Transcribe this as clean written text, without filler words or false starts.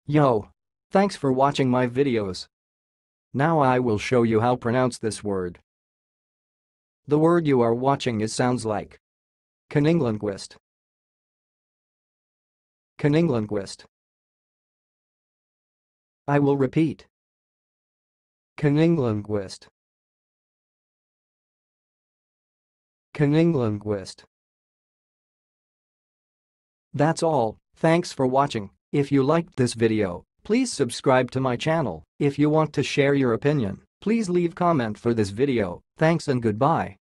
Yo! Thanks for watching my videos. Now I will show you how to pronounce this word. The word you are watching sounds like Cunninglinquist. Cunninglinquist. I will repeat. Cunninglinquist. Cunninglinquist. That's all, thanks for watching. If you liked this video, please subscribe to my channel. If you want to share your opinion, please leave comment for this video. Thanks and goodbye.